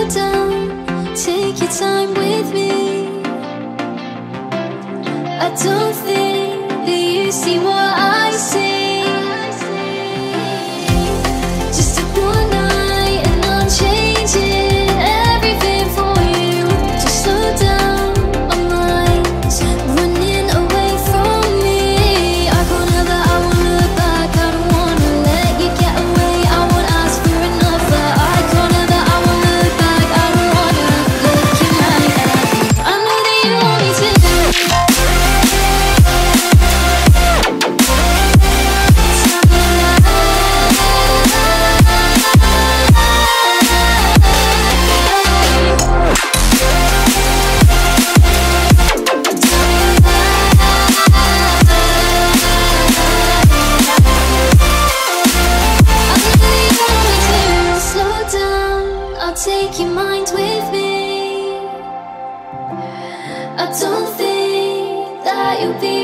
down, take your time with me. I don't think that you see what I see. Just take one night and I'll change it, everything for you. Just slow down, my mind's running away from me. I can't help that I won't look back, I don't wanna let you get away. I won't ask for another. I can't help that I won't look back, I don't wanna look you right at. I know that you want me to. Take your mind with me. I don't think that you'll be